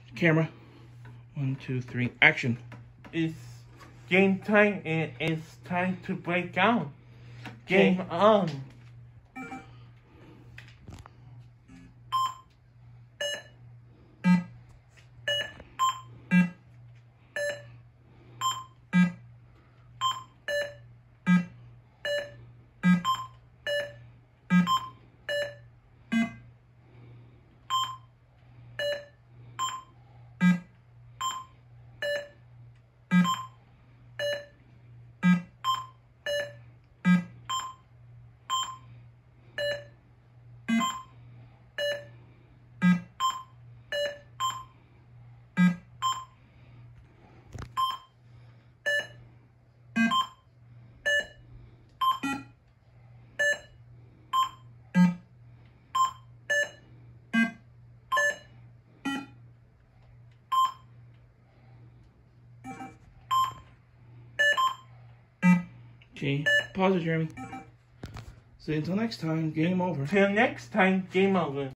Camera. 1, 2, 3, action. It's game time and it's time to break out. Game on. Okay, pause it, Jeremy. See you until next time. Game over. Till next time, game over.